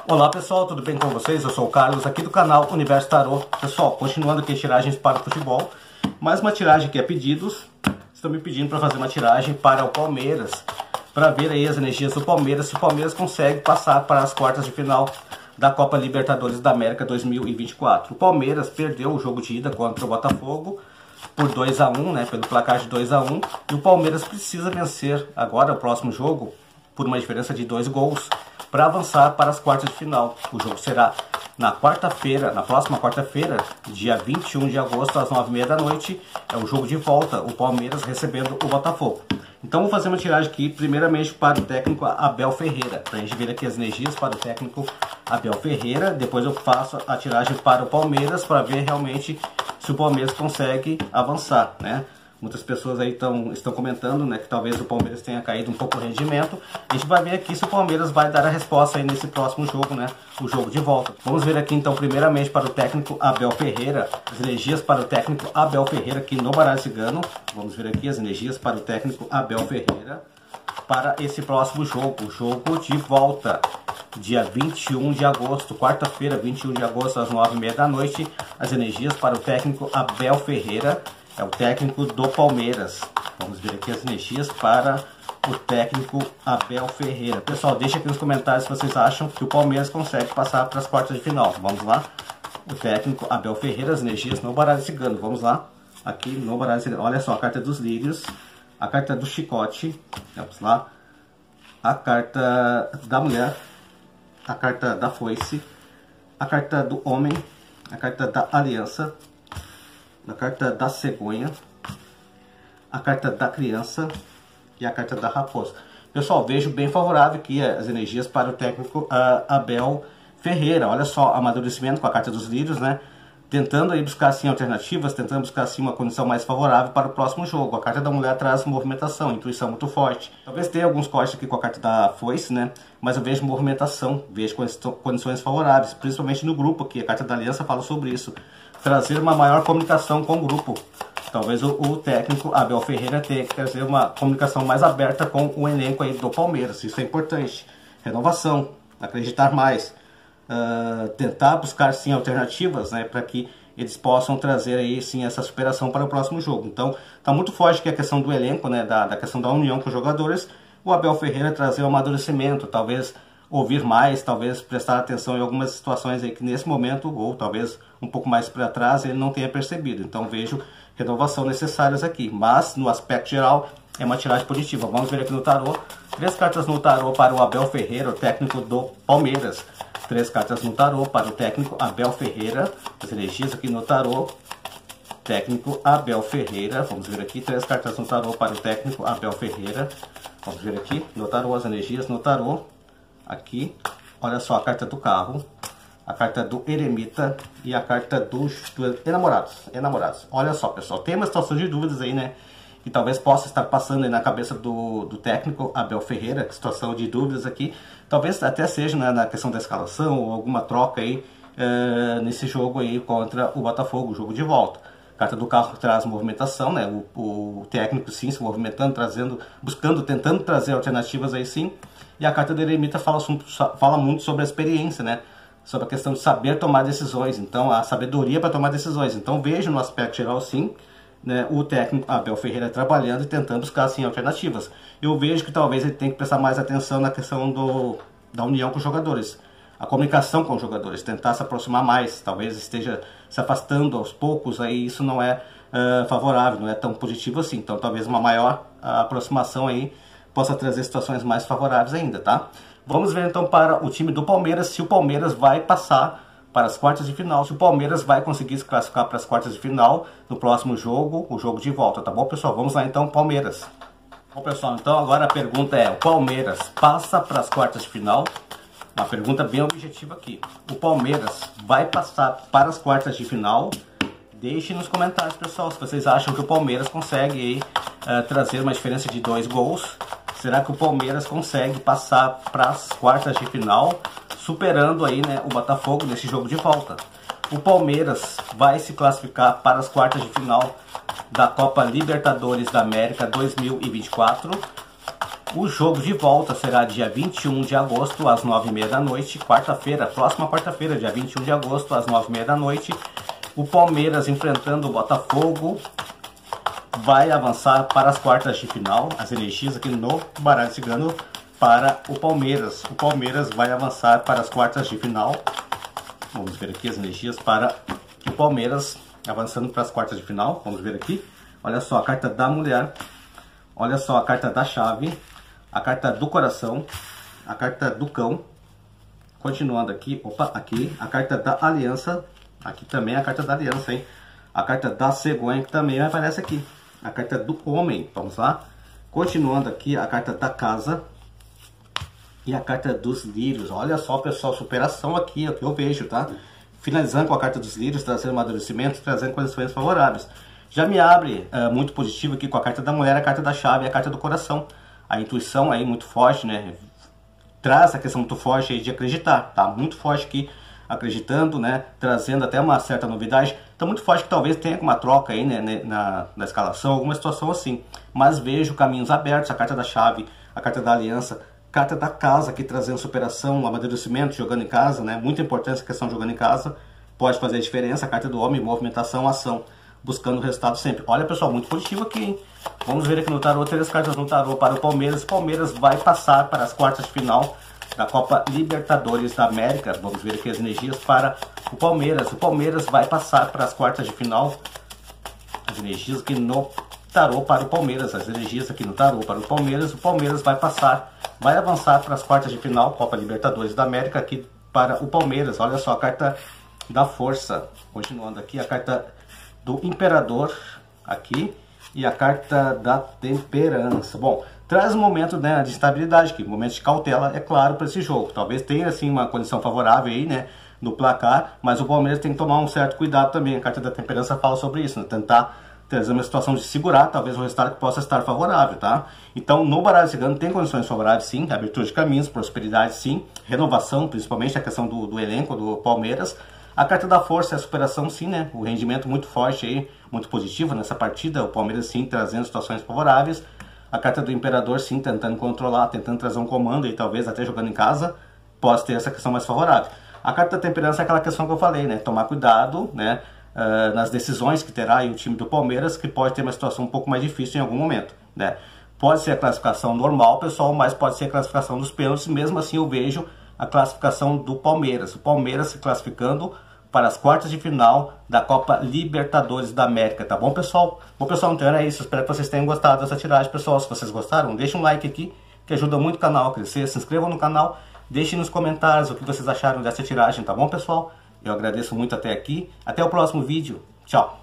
Olá pessoal, tudo bem com vocês? Eu sou o Carlos, aqui do canal Universo Tarô. Pessoal, continuando aqui tiragens para o futebol, mais uma tiragem que é pedidos. Estão me pedindo para fazer uma tiragem para o Palmeiras, para ver aí as energias do Palmeiras, se o Palmeiras consegue passar para as quartas de final da Copa Libertadores da América 2024. O Palmeiras perdeu o jogo de ida contra o Botafogo por 2-1, né, pelo placar de 2-1, e o Palmeiras precisa vencer agora o próximo jogo por uma diferença de 2 gols para avançar para as quartas de final. O jogo será na quarta-feira, na próxima quarta-feira, dia 21 de agosto, às 9h30 da noite. É o jogo de volta, o Palmeiras recebendo o Botafogo. Então vou fazer uma tiragem aqui, primeiramente para o técnico Abel Ferreira, para a gente ver aqui as energias para o técnico Abel Ferreira. Depois eu faço a tiragem para o Palmeiras, para ver realmente se o Palmeiras consegue avançar, né? Muitas pessoas aí estão comentando, né, que talvez o Palmeiras tenha caído um pouco o rendimento. A gente vai ver aqui se o Palmeiras vai dar a resposta aí nesse próximo jogo, né, o jogo de volta. Vamos ver aqui então primeiramente para o técnico Abel Ferreira, as energias para o técnico Abel Ferreira aqui no baralho cigano. Vamos ver aqui as energias para o técnico Abel Ferreira para esse próximo jogo, o jogo de volta. Dia 21 de agosto, quarta-feira, 21 de agosto, às 9h30 da noite. As energias para o técnico Abel Ferreira, é o técnico do Palmeiras. Vamos ver aqui as energias para o técnico Abel Ferreira. Pessoal, deixa aqui nos comentários se vocês acham que o Palmeiras consegue passar para as quartas de final. Vamos lá. O técnico Abel Ferreira, as energias no baralho cigano. Vamos lá. Aqui no baralho cigano. Olha só, a carta dos lírios, a carta do chicote. Vamos lá. A carta da mulher, a carta da foice, a carta do homem, a carta da aliança, a carta da cegonha, a carta da criança e a carta da raposa. Pessoal, vejo bem favorável aqui as energias para o técnico Abel Ferreira. Olha só, amadurecimento com a carta dos lírios, né? Tentando aí buscar assim alternativas, tentando buscar assim uma condição mais favorável para o próximo jogo. A carta da mulher traz movimentação, intuição muito forte. Talvez tenha alguns cortes aqui com a carta da foice, né? Mas eu vejo movimentação, vejo condições favoráveis, principalmente no grupo aqui. A carta da aliança fala sobre isso. Trazer uma maior comunicação com o grupo. Talvez o técnico Abel Ferreira tenha que trazer uma comunicação mais aberta com o elenco aí do Palmeiras. Isso é importante. Renovação, acreditar mais. Tentar buscar sim alternativas, né, para que eles possam trazer aí sim essa superação para o próximo jogo. Então tá muito forte que a questão do elenco, né, da questão da união com os jogadores. O Abel Ferreira trazer um amadurecimento, talvez ouvir mais, talvez prestar atenção em algumas situações aí que nesse momento, ou talvez um pouco mais para trás, ele não tenha percebido. Então vejo renovação necessárias aqui, mas no aspecto geral é uma tiragem positiva. Vamos ver aqui no tarô, 3 cartas no tarô para o Abel Ferreira, o técnico do Palmeiras. 3 cartas no tarô para o técnico Abel Ferreira, as energias aqui no tarô, técnico Abel Ferreira. Vamos ver aqui, 3 cartas no tarô para o técnico Abel Ferreira. Vamos ver aqui no tarô, as energias no tarô. Aqui, olha só a carta do carro, a carta do eremita e a carta dos enamorados. Olha só, pessoal, tem uma situação de dúvidas aí, né? Que talvez possa estar passando aí na cabeça do técnico Abel Ferreira, situação de dúvidas aqui. Talvez até seja, né, na questão da escalação ou alguma troca aí nesse jogo aí contra o Botafogo, o jogo de volta. A carta do carro traz movimentação, né? O técnico sim se movimentando, tentando trazer alternativas aí sim. E a carta do eremita fala muito sobre a experiência, né? Sobre a questão de saber tomar decisões, então a sabedoria para tomar decisões. Então vejo no aspecto geral sim, né, o técnico Abel Ferreira trabalhando e tentando buscar assim alternativas. Eu vejo que talvez ele tenha que prestar mais atenção na questão da união com os jogadores, a comunicação com os jogadores, tentar se aproximar mais, talvez esteja se afastando aos poucos, aí isso não é favorável, não é tão positivo assim. Então talvez uma maior aproximação aí possa trazer situações mais favoráveis ainda, tá? Vamos ver então para o time do Palmeiras, se o Palmeiras vai passar para as quartas de final, se o Palmeiras vai conseguir se classificar para as quartas de final no próximo jogo, o jogo de volta, tá bom, pessoal? Vamos lá então, Palmeiras. Bom, pessoal, então agora a pergunta é, o Palmeiras passa para as quartas de final? Uma pergunta bem objetiva aqui. O Palmeiras vai passar para as quartas de final? Deixe nos comentários, pessoal, se vocês acham que o Palmeiras consegue trazer uma diferença de 2 gols. Será que o Palmeiras consegue passar para as quartas de final, superando aí, né, o Botafogo nesse jogo de volta? O Palmeiras vai se classificar para as quartas de final da Copa Libertadores da América 2024. O jogo de volta será dia 21 de agosto, às 9h30 da noite, quarta-feira, próxima quarta-feira, dia 21 de agosto, às 9h30 da noite. O Palmeiras enfrentando o Botafogo vai avançar para as quartas de final. As energias aqui no baralho cigano para o Palmeiras. O Palmeiras vai avançar para as quartas de final. Vamos ver aqui as energias para o Palmeiras avançando para as quartas de final. Vamos ver aqui. Olha só a carta da mulher. Olha só a carta da chave. A carta do coração, a carta do cão, continuando aqui, opa, aqui, a carta da aliança, aqui também a carta da aliança, hein? A carta da cegonha, que também aparece aqui, a carta do homem, vamos lá? Continuando aqui, a carta da casa e a carta dos lírios. Olha só, pessoal, superação aqui, é o que eu vejo, tá? Finalizando com a carta dos lírios, trazendo amadurecimento, trazendo condições favoráveis. Já me abre muito positivo aqui com a carta da mulher, a carta da chave e a carta do coração. A intuição aí muito forte, né? Traz a questão muito forte aí de acreditar, tá? Muito forte aqui, acreditando, né? Trazendo até uma certa novidade. Tá muito forte que talvez tenha uma troca aí, né? Na escalação, alguma situação assim. Mas vejo caminhos abertos, a carta da chave, a carta da aliança, a carta da casa aqui trazendo superação, amadurecimento, jogando em casa, né? Muita importância a questão de jogando em casa. Pode fazer a diferença, a carta do homem, movimentação, ação. Buscando o resultado sempre. Olha, pessoal, muito positivo aqui, hein? Vamos ver aqui no tarô, 3 cartas no tarô para o Palmeiras. O Palmeiras vai passar para as quartas de final da Copa Libertadores da América. Vamos ver aqui as energias para o Palmeiras. O Palmeiras vai passar para as quartas de final. As energias aqui no tarô para o Palmeiras. As energias aqui no tarô para o Palmeiras. O Palmeiras vai passar, vai avançar para as quartas de final, Copa Libertadores da América, aqui para o Palmeiras. Olha só a carta da força. Continuando aqui, a carta do imperador aqui e a carta da temperança. Bom, traz um momento, né, de estabilidade aqui, um momento de cautela, é claro, para esse jogo. Talvez tenha assim uma condição favorável aí, né, no placar, mas o Palmeiras tem que tomar um certo cuidado também. A carta da temperança fala sobre isso, né, tentar trazer uma situação de segurar, talvez o resultado que possa estar favorável, tá? Então, no baralho cigano tem condições favoráveis, sim, abertura de caminhos, prosperidade, sim, renovação, principalmente a questão do elenco do Palmeiras. A carta da força é a superação, sim, né? O rendimento muito forte aí, muito positivo nessa partida. O Palmeiras, sim, trazendo situações favoráveis. A carta do imperador, sim, tentando controlar, tentando trazer um comando e talvez até jogando em casa, pode ter essa questão mais favorável. A carta da temperança é aquela questão que eu falei, né? Tomar cuidado, né? Nas decisões que terá aí o time do Palmeiras, que pode ter uma situação um pouco mais difícil em algum momento, né? Pode ser a classificação normal, pessoal, mas pode ser a classificação dos pênaltis. Mesmo assim, eu vejo a classificação do Palmeiras. O Palmeiras se classificando para as quartas de final da Copa Libertadores da América, tá bom, pessoal? Bom, pessoal, então era isso. Espero que vocês tenham gostado dessa tiragem, pessoal. Se vocês gostaram, deixem um like aqui, que ajuda muito o canal a crescer. Se inscrevam no canal, deixem nos comentários o que vocês acharam dessa tiragem, tá bom, pessoal? Eu agradeço muito até aqui. Até o próximo vídeo. Tchau!